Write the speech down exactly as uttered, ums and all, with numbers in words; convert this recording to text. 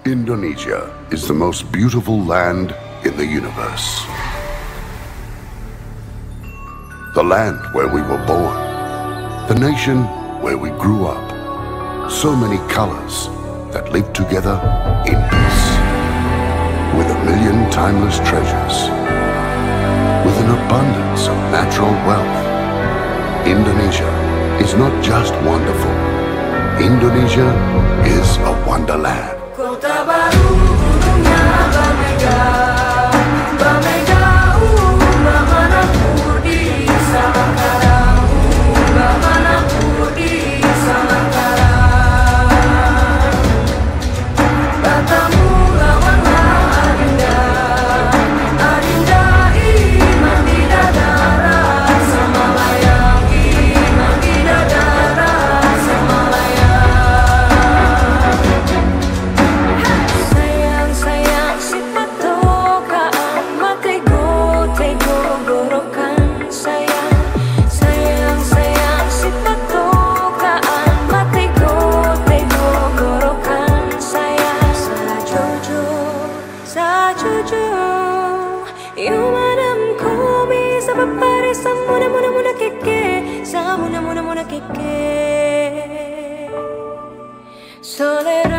Indonesia is the most beautiful land in the universe. The land where we were born. The nation where we grew up. So many colors that live together in peace. With a million timeless treasures. With an abundance of natural wealth. Indonesia is not just wonderful. Indonesia is a wonderland. Kota baru gunungnya berbeda, berbeda ubah mana putih sama karang, ubah mana putih sama karang. Katamu lawanlah adinda, adinda iman tidak darah sama layang, iman tidak darah sama layang. Sayang sayang si patokaan matego tego gorokan sayang sayang sayang si patokaan matego tego gorokan sayang sa jujur sa jujur you madam ko bisa papare sa muna muna muna keke sa muna muna muna keke solera